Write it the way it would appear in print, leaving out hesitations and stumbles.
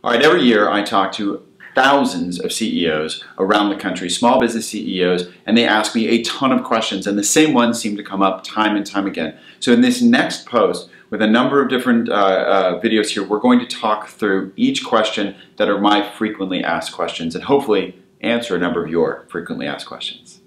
All right, every year I talk to thousands of CEOs around the country, small business CEOs, and they ask me a ton of questions, and the same ones seem to come up time and time again. So in this next post, with a number of different videos here, we're going to talk through each question that are my frequently asked questions, and hopefully answer a number of your frequently asked questions.